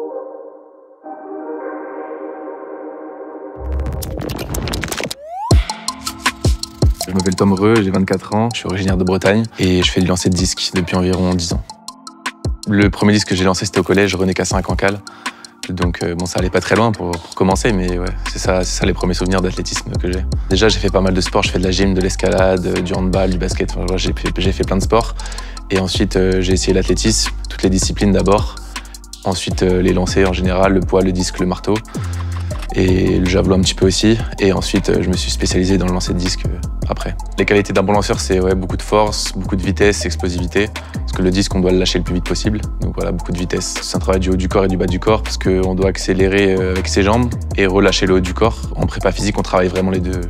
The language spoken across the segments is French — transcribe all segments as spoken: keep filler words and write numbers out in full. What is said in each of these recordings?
Je m'appelle Tom Reux, j'ai vingt-quatre ans, je suis originaire de Bretagne et je fais du lancer de disques depuis environ dix ans. Le premier disque que j'ai lancé, c'était au collège, René Cassin à Cancale. Donc euh, bon, ça allait pas très loin pour, pour commencer, mais ouais, c'est ça, c'est ça les premiers souvenirs d'athlétisme que j'ai. Déjà, j'ai fait pas mal de sports, je fais de la gym, de l'escalade, du handball, du basket, enfin, j'ai fait, j'ai fait plein de sports. Et ensuite, euh, j'ai essayé l'athlétisme, toutes les disciplines d'abord. Ensuite, euh, les lancers en général, le poids, le disque, le marteau. Et le javelot un petit peu aussi. Et ensuite, euh, je me suis spécialisé dans le lancer de disque euh, après. Les qualités d'un bon lanceur, c'est ouais, beaucoup de force, beaucoup de vitesse, explosivité. Parce que le disque, on doit le lâcher le plus vite possible. Donc voilà, beaucoup de vitesse. C'est un travail du haut du corps et du bas du corps parce qu'on doit accélérer avec ses jambes et relâcher le haut du corps. En prépa physique, on travaille vraiment les deux.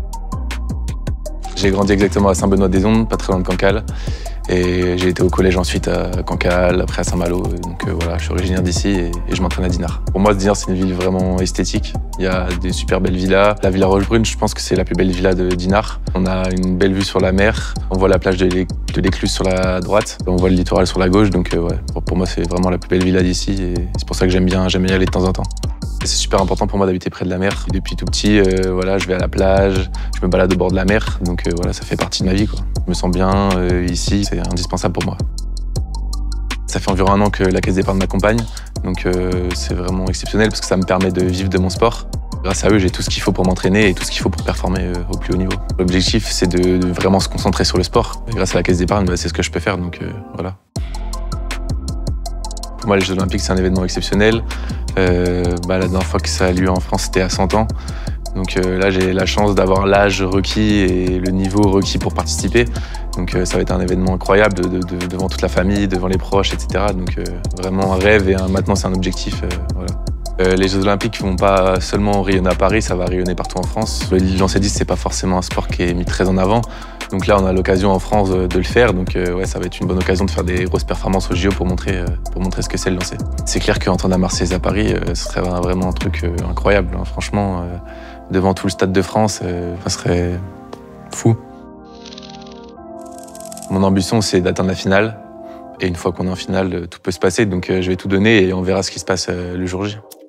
J'ai grandi exactement à Saint-Benoît-des-Ondes, pas très loin de Cancale. Et j'ai été au collège ensuite à Cancale, après à Saint-Malo. Donc euh, voilà, je suis originaire d'ici et, et je m'entraîne à Dinard. Pour moi, Dinard, c'est une ville vraiment esthétique. Il y a des super belles villas. La Villa Rochebrune, je pense que c'est la plus belle villa de Dinard. On a une belle vue sur la mer. On voit la plage de l'Écluse sur la droite. On voit le littoral sur la gauche. Donc euh, ouais, pour, pour moi, c'est vraiment la plus belle villa d'ici. Et c'est pour ça que j'aime bien, j'aime bien y aller de temps en temps. C'est super important pour moi d'habiter près de la mer. Depuis tout petit, euh, voilà, je vais à la plage, je me balade au bord de la mer. Donc euh, voilà, ça fait partie de ma vie, quoi. Je me sens bien euh, ici, c'est indispensable pour moi. Ça fait environ un an que la Caisse d'épargne m'accompagne. Donc euh, c'est vraiment exceptionnel parce que ça me permet de vivre de mon sport. Grâce à eux, j'ai tout ce qu'il faut pour m'entraîner et tout ce qu'il faut pour performer euh, au plus haut niveau. L'objectif, c'est de, de vraiment se concentrer sur le sport. Et grâce à la Caisse d'épargne, bah, c'est ce que je peux faire, donc euh, voilà. Pour moi, les Jeux Olympiques, c'est un événement exceptionnel. Euh, bah, la dernière fois que ça a lieu en France, c'était à cent ans. Donc euh, là, j'ai la chance d'avoir l'âge requis et le niveau requis pour participer. Donc euh, ça va être un événement incroyable de, de, de, devant toute la famille, devant les proches, et cetera. Donc euh, vraiment un rêve et un, maintenant, c'est un objectif. Euh, voilà. euh, les Jeux Olympiques ne vont pas seulement rayonner à Paris, ça va rayonner partout en France. Le lancer de disque, c'est pas forcément un sport qui est mis très en avant. Donc là, on a l'occasion en France de le faire. Donc euh, ouais, ça va être une bonne occasion de faire des grosses performances au J O pour montrer, euh, pour montrer ce que c'est le lancer. C'est clair qu'entendre la Marseillaise à Paris, euh, ce serait vraiment un truc euh, incroyable. Hein. Franchement, euh, devant tout le Stade de France, euh, ça serait fou. Mon ambition, c'est d'atteindre la finale. Et une fois qu'on est en finale, tout peut se passer. Donc euh, je vais tout donner et on verra ce qui se passe euh, le jour J.